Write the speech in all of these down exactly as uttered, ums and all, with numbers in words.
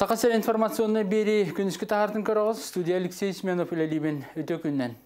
Сақасыр информационный бери күніскі тағардың көріғыз студия Алексей Сменов үлелейбен өте күннен.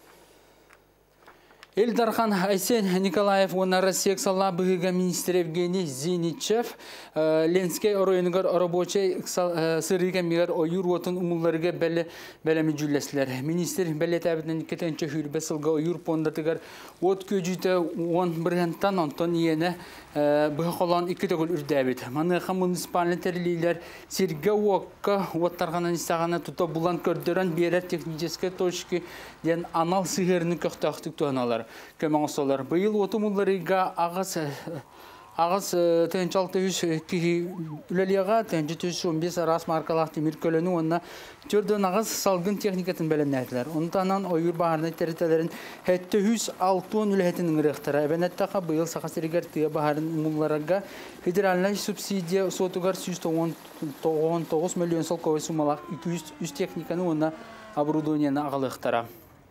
Эльдархан Айсен Николаев онара сексалла быгыга министр Евгений Зиничев Ленскей оройныгар рабочий сырыга мигар ойур отын умулларыга бәлі бәлемі жүлләсілер. Министр бәлі тәбітін кетенче хүрбе сылға ойур пондатыгар от көжүйті он біргентан онтон иені бұғы қолан екі төгіл үрдәбет. Маныға муниципалны тәрілейлер сирге уаққа оттарғанан істағаны тұта бұлан көрдірін берер техническе точки ден анал сығырыны көқтақтық туаналар. Көмің солар. Бұйыл отымыларыға ағыз ағыз тәнчалты үш кихи үлелеға тәнчі он бес арас маркалақ темір көліні онына түрдің ағыз салғын техникатын бәлін әділер. Онтанан ойыр бағарны тәрітелерін әтті үш алтын үләтінің рықтары. Әбәнеттаға бұйыл сақасырегер түйе бағарын ұмылларыға федеральный субсидия сотуғар жүз тоғыз тоғыз миллион сол көй сумалақ екі жүз техниканы онына оборудованияны ағылықтара.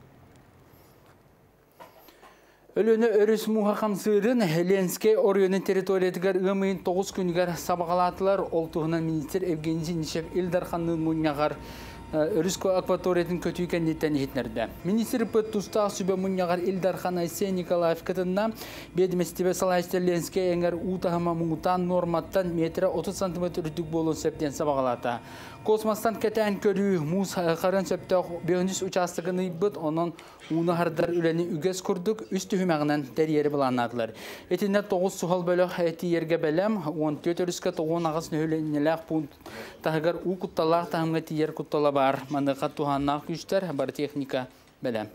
Өлөні өріс мұғақам сырын Ленскей орионын территориятығар ұмайын тоғыз күнігер сабағалатылар олтуғынан министр Евгений Зиничев Эльдарханның мұнияғар өріскі акваториятын көтүй кәндеттен етнерді. Министр пөт тұста сүбе мұнияғар Эльдархан Айсен Николаев кітінна бедіместебе салайстер Ленскей әңгер ұтағыма мұңытан норматтан метрі отыз сантиметр үтік болуын сөптен сабағалата. Космостан кәтән көрі мұз қарын сөптіғ бейондис участығыны бұд, онын уны хардар үләні үгіз күрдік, үсті хүмәғынан дәрері бұланадылар. Етінде тоғыз сұхал бөліқ әті ерге бәлем, он төрт өріске тоғын ағысын өлінеләқ пункт тағығар у құтталақ тағымға тиер құттала бар. Мандыға туғаннақ күштер бар техника бәлем.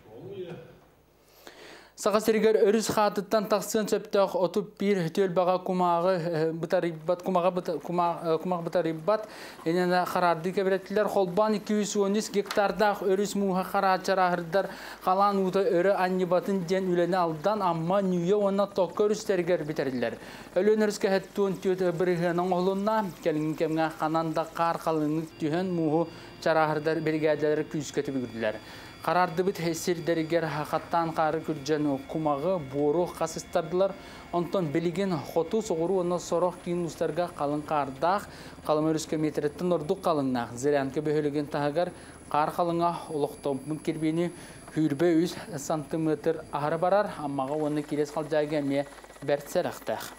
Сақасыргер өріс қатыттан тақсын сөптіғ отып бір төл баға құмағы бұтариббат, құмақ бұтариббат, енені қарарды кәбіреттілер. Қолбан екі жүз он үш гектардақ өріс мұға қарачар ағырдар қалан ұты өрі аннибатын ден үлені алдан, амма нүйе оны тоққа өрістергер бітірділер. Өлен өріске әттуын түйеті бірігінің олуына, кәліңін кәмге қананда қар қалыңық түйен мұғы чарағырдар бригадалары күйіскеті бүгірділер. Қарарды бұт әсердерігер хақаттан қары күрджен құмағы бору қасыстардылар. Онтон білген қоту соғыру оны сороқ кейін ұстарға қалың қардақ, қалым өріске метреттің ордық қалыңнақ. Зірянкі бөхілеген тағығар қар қалыңа ұлықтауын кербені хүрбе үз сантиметр ағыры барар, аммаға оны керес қалжайға ме бәртсер ақтақ.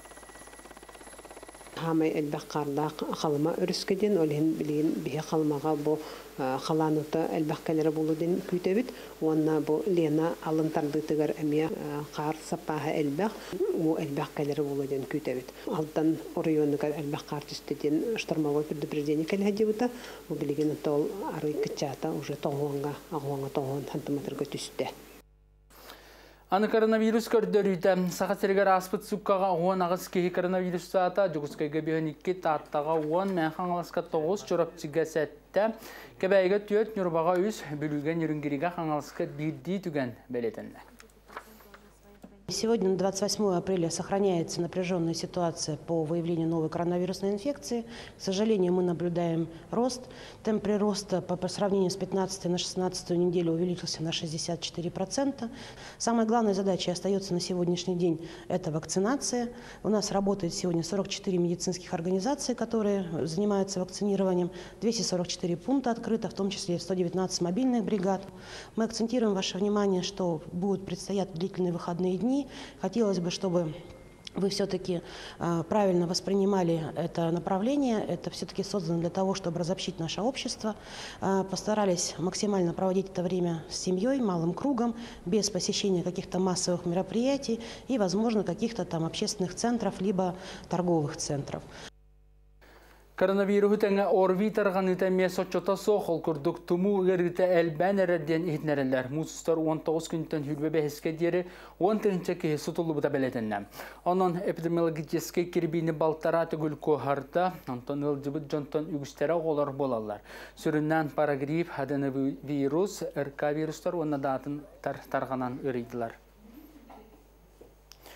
Хамай әлбәқ қардақ қалыма өріскеден, олен білген бейе қалмаға бұл қаланута әлбәқ кәлері болуден күйтебіт. Онна бұл лена алынтардытығар әме қар сапағы әлбәқ, ол әлбәқ кәлері болуден күйтебіт. Алдан орионығар әлбәқ қар түстеден штормовой предупреждение кәлі әдеуіта, ол білген ол ары күтчата уже тоғуанға, ағуанға тоғуан сантиметрға түсті. Аны коронавирус көрдөрүйді. Сақасыргер аспыт сұққаға он ағыз кейі коронавирус саата, жүгіскайға бүйін екі таттаға он, мәнхан аласқа тоғыз, чорапчыға сәтті. Кәбәйгі түйет нүрбаға үз, бүліген үрінгеріға қаңалысқа бірді түген бәлетінді. Сегодня, на двадцать восьмое апреля, сохраняется напряженная ситуация по выявлению новой коронавирусной инфекции. К сожалению, мы наблюдаем рост. Темп прироста по, по сравнению с пятнадцатой на шестнадцатую неделю увеличился на шестьдесят четыре процента. Самой главной задачей остается на сегодняшний день – это вакцинация. У нас работает сегодня сорок четыре медицинских организации, которые занимаются вакцинированием. двести сорок четыре пункта открыто, в том числе сто девятнадцать мобильных бригад. Мы акцентируем ваше внимание, что будут предстоять длительные выходные дни. Хотелось бы, чтобы вы все-таки э, правильно воспринимали это направление. Это все-таки создано для того, чтобы разобщить наше общество. Э, постарались максимально проводить это время с семьей, малым кругом, без посещения каких-то массовых мероприятий и, возможно, каких-то там общественных центров, либо торговых центров. Коронавирус тәңі орви тарған үтәме сотчота соқыл күрдік тұму ғырғыты әлбән әрәдден етнәрілер. Мұсыстар он тоғыз күнттен хүрбе бәхіске дері он тәңче кейі сұтылы бұта бәлетінді. Оның эпидемиологическе кербейіні балтара түгіл көхарда, онтон ылжыбыт жонтон үгістері олар болалар. Сүріннен парагрип, аденовирус, РК вирустар оны датын тарғанан үрейділер.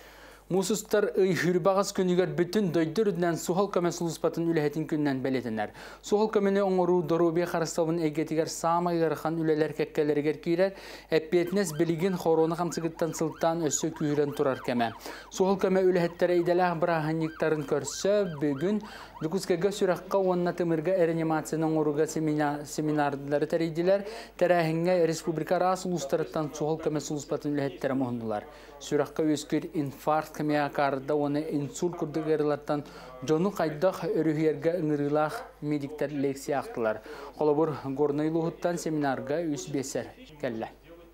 Мусустар үйхүрбағыз күнігер бүтін дөйдір үдінен суғал көмі сұлыспатын үләхетін күннен бәлетінер. Суғал көміні оңыру дорубе қарыстауын әйгетігер самай ғырхан үлелер кәккелергер кейрер, әппетінес білігін қороны қамсығыттан сылттан өссі күйірен тұрар кәмі. Суғал көмі үләхеттері иделәғ бірағанниктарын көрсі бүгін Дүкіскеге сүраққа онына тымырға реанимацияның оруға семинарлары тәрейділер, тәрәхінге республика рас ұлыстарыттан суғал көмі сұлыспатын үләхеттері мұхындылар. Сүраққа өскер инфаркт кәмея қарда оны инсульт күрдік әрілаттан жону қайдақ өрігерге ұңырылақ медиктер лекция ақтылар. Қолабыр горнайлы ұғыттан семинарға үс бесер кәлі.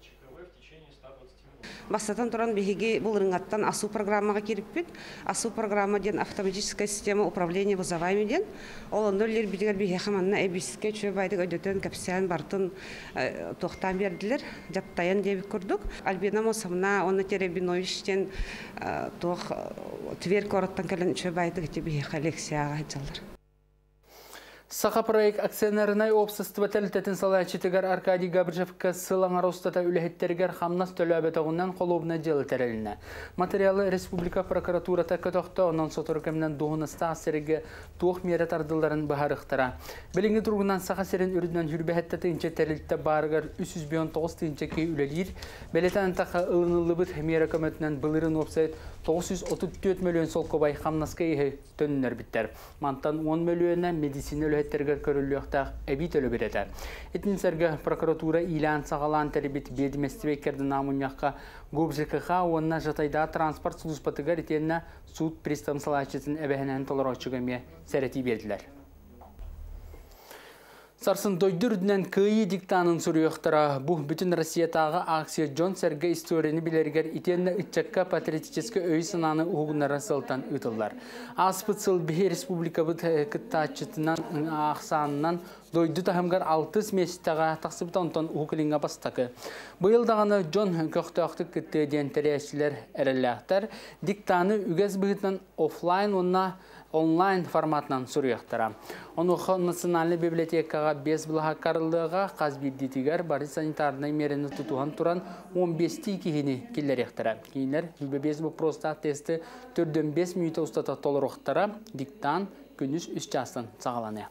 Бастатан туран беги бұл рыңаттан асу программаға керіппет. Асу программа ден автоматическая система управления вызовами ден. Ол ондолер бидігер беги қаманына әбіске чөй байдық өдетен кәпсиян бартын тоқтан берділер. Жаттайын дебі көрдік. Альбина Мосамна, оны Теребиновичтен тоқ Тверь корыттан кәлін чөй байдық беги коллекцияға айталар. Сақа проект акционерінай общество тәлітетін салайчытығар Аркадий Габржевка сылаңар ұстата үліхеттергер қамнас төлі әбетағынан қолуыбына делі тәреліне. Материалы Республика прокуратура тәкі тоқты, онын сотыр көмінен доғыныста асырығы тоқ мерет ардыларын бағарықтыра. Біліңгі тұрғынан сақа серін үрдінен хүрбәхетті түйінче тәрілітті барығар үш жүз он тоғыз түйінче кей үлелер. Бәлетен тақы ұлынылы бұд мера көмітінен бұлырын опсайт тоғыз жүз отыз төрт миллион сол көбай қамнасқа ехе төнінер біттер. Мантан он миллионна медицина үлеттергер көріліқтақ әбит өлі береді. Етінсерге прокуратура илан сағалан тәрбет бедіместібекерді намынияққа Гобжекіға онына жатайда транспорт сұлыспатығар етеніне суд пристам салайчысын әбәхінен толар очығыме сәрети берділер. Сарсын дойдырдынан күйі диктанын сүріяқтыра бұл бүтін Россиятағы акция Джон Серге историяны білергер итенне үтчакка патриотическі өй сынаны ұғынара сылтан ұтылар. Аспыт сыл бе республика бұд кіттачытынан ақсанынан дойды тахымгар алтыс месттаға тақсыбыта онтан ұғылыңа бастақы. Бұйылдағаны Джон көқтіқтік кіттеден тәрәшілер әріліқтар диктаны үгіз бұғытынан офлайн онна онлайн форматынан сүріяқтыра. Онуқы национальный библиотекаға бес бұлға қарылыға қазбирдетігер бары санитарный мерені тұтуған тұран он бесті кейіні келер ектіра. Кейінер бес бұпроста тесті төрден бес минута ұстата толыр оқтыра диктан күніс үш жастан сағаланы.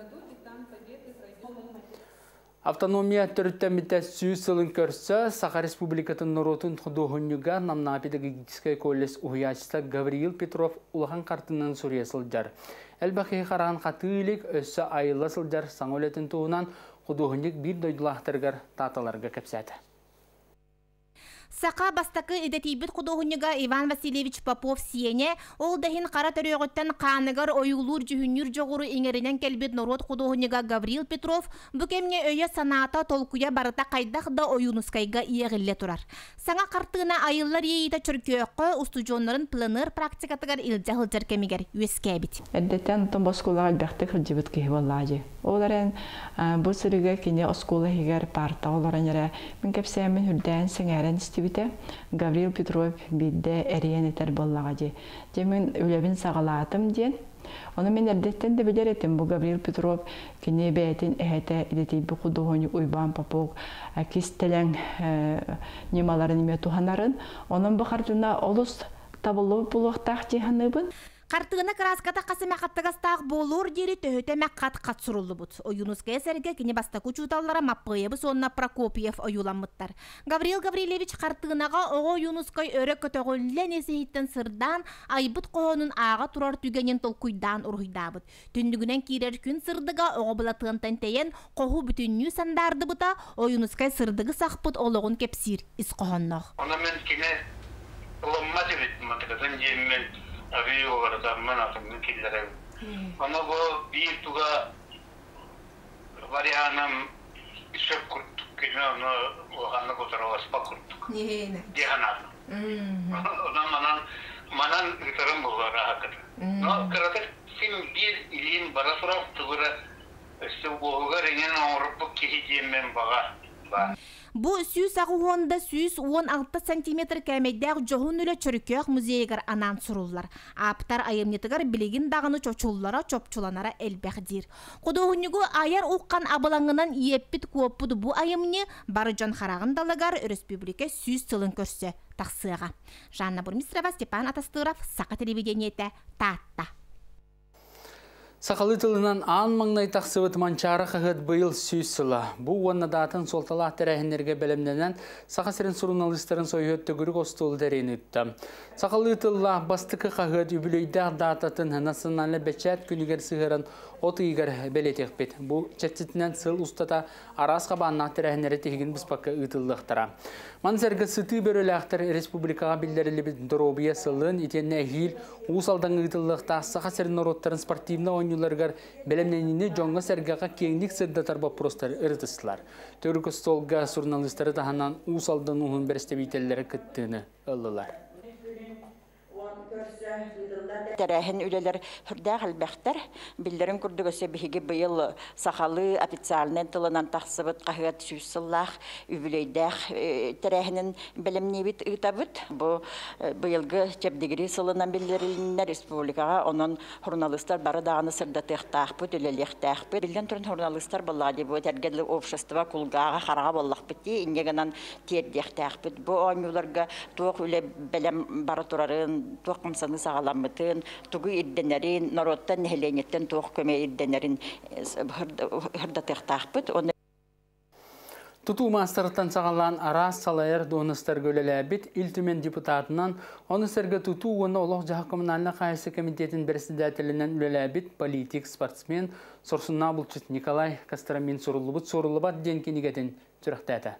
Автономия түріттен біті сүйіз сылын көрсі, Сақа Республикатын Нұротын құдуғынюға намна педагогическая коллес ұғыячыса Гавриил Петров ұлған қартынан сүрия сылдар. Әлбәқи қараған қатыйлік өссі айылы сылдар саңөлетін туғынан құдуғынюк бір дойдылақтырғар таталарға кәпсәді. Сақа бастақы идетейбіт құдуғыныға Иван Васильевич Попов сиене, ол дәхін қара төріғыттан қанығар ойылур жүхінюр жоғыры еңерінен кәлбет Норот құдуғыныға Гавриил Петров бүкемне өйе саната толкуя барыта қайдақ да ойынускайға иеғілі тұрар. Саңа қартығына айыллар ейді чүркеөққы ұстужонларын планыр практикатығар илжағыл жеркемегер өске әбіт. Әддеттен ұтын боскулаға әлбәқті қылжыбыт кейі боллады. Оларын бұл сырыға кене оскулы егер парта оларын әрі мен кәпсәймен үрдән сіңәрін істебіті Гавриил Петров бидді әріен етер боллаға де. Демен өлебін сағалатым ден. Оны мен әрдеттен де білер етім. Бұл Гавриил Петров кене бәйтін әйті едетей бұл құдығыны ұйбан папуқ кестелен немаларын еме туғанарын. Оның бұл қартына олыс табылы бұлуқтақ дейханыбын. Қартығына краската қасы мәқаттығастақ болур дері төхөте мәққат қатсырулы бұд. Ойынуская сәрге кене бастақы чуталлара маппыйыбы сонна Прокопьев ойуламыттар. Гавриил Гаврилевич қартығынаға оғы Юнускай өрі көтіғілен есейттен сырдан айбыт қоғының аға тұрар түгенен толкуйдан ұрғыдабыд. Түндігінен кейрер күн сырдыға оғы бұлатығын тәнтейен қоғы бүтінні сандарды бұта Ойынускай сырдығы сақпыд олығын кепсир іс қоғыннақ. Авио варзаман атымның келдері. Оны бұл бір туға варианам ішіп күрттік келі, оны оғанны көтірі аспа күрттік. Деханады. Одан манан үтірім бұлғары ақыды. Но қыратыр сен бір илін бара сұрақ тұғыры үсті бұғыға реңен оңырып бұл кейдемен баға бар. Бу сүүс ағуғында сүүс он алты сантиметр кәмейдәғ жоғын үлі чөрікеғ музейгар анан суруллар. Аптар айымнетігар білігін дағыны чочуллара чопчуланара әлбәқдир. Қудоғынығу аяр уққан абылаңынан еппіт көппіді бу айымны бары жон харағын далығар республика сүүс сылын көрсе тақсыға. Жанна Бурмистрова, Степан Атастыров, Сақа телевидениеті, Татта. Сақалы тылынан аң маңнай тақсывыт манчары қағыд бұйыл сүйіз сыла. Бұл онна датын солтала тәрәхінерге бәлемненен сақа сірін журналистарын сойыт түгірік остуылы дәрейін үтті. Сақалы тылла бастықы қағыд үбілейдәқ дататын националы бәчәт күнігер сығырын отыйгар бәлетек бет. Бұл чәтсетінен сыл ұстата арас қабанна тәрәхінері тегін бұспаққа ұтылықтыра. Мансәргі сыты бөріләқтір республикаға білдерілі біт дұробия сылын етенне әгіл ұсалдан ұтылықта сақа сірін ороттарын спортивна ойнуларғар бәлемненіне жоңға сәргіға кеңдік сырдатар бапростар ұрытысылар. Түркі столға журналистері тағанан ұсалдан ұғын бәрістебейтелері күттіні ұлылар. Тәрәхін үлелер хүрдәғ әлбәқтер, білдерін күрдігісі бігі бұйыл сақалы официалнен тылынан тақсыбыт қағыт сүйсіллақ үбілейдәқ тәрәхінін білімнебіт ұйтабыт. Бұл бұйылғы чәбдігірі сылынан білдерілінер республикаға, оның журналистар бары дағаны сырдатықтақпыт, үлелектақпыт. Білден тұрын журналистар болады, бұл тәргедлі общества күлғаға қараға боллақ бітті, инегінен тердектақпыт. Бұл оймыларға тоқ үле білім бары тұрарын, тоқ қымсаны сағаламытын, тугу идденерин, народтан нехеленеттен тоқ көме идденерин хырдатықтақпыт. Туту мастырыттан сағалан арас салайыр доныстар көлеләбіт үлтімен депутатынан оны сәргі туту оны олық жағы коммунальны қайсы комитетін бірсідәтілінен үлеләбіт политик, спортсмен, сорсынна бұлчыт Николай Костромин сорулыбыт сорулыбат ден кенігетін түріқтәті.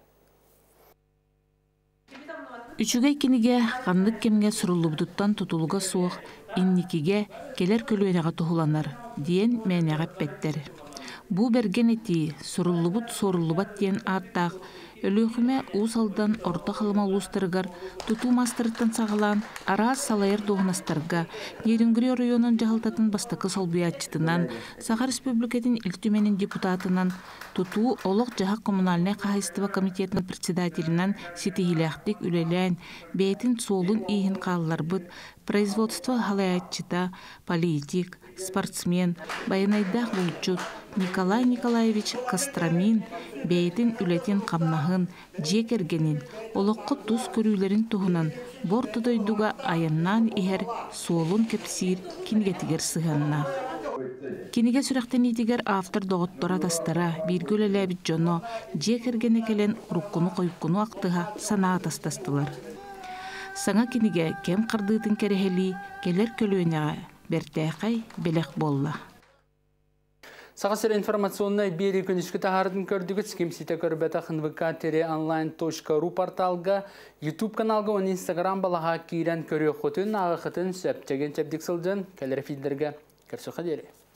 Үчүгей киниге қандық кемге сұрылыбдыттан тұтылыға суық, инникиге келер көлуенеға тұхуланар, дейін мәнеға пәттер. Бұ берген еті сұрылыбыт сорылыбат дейін аттақ, өліғіме ұсалдан орта қалыма ұлыстырғар, тұту мастырыттан сағылан арас салайыр доғынастарға, Нерінгүрі районын жағылтатын бастықы солбиятчытынан, Саға республикетін үлтіменің депутатынан, тұту олық жағақ коммунальный қағыстыва комитетінің председателінен сетихиляқтық үлелән, бәйтін солын иін қалылар бұд, производство халаятчыта, политик, спортсмен, байынайдақ бұлчут, Николай Николаевич Костромин бәйтін үлетін қамнағын, жекергенін, олыққы тұз көрілерін тұғынан, бортыдойдуға айыннан ихер солын кепсир кингетігер сығанна. Киниге сүрәқтен етігер автор доғыттора тастара, біргөл әләбіт жоно, жекергені келен рұққыны қойыққыны ақтыға сана атастастылар. Саңа киниге кем қырдыйтын керехели келер көлуенеға бәртәқай белек болла. Сағасыр информационной бері күнішкі тағардың көрдігіт кемсеті көрбәті қынвыка тере онлайн точка ру порталға, YouTube каналға, оны Instagram балаға кейрен көрі құтын, ағы құтын сөптеген чәбдік сылдың кәлері филдерге көрсіқы дере.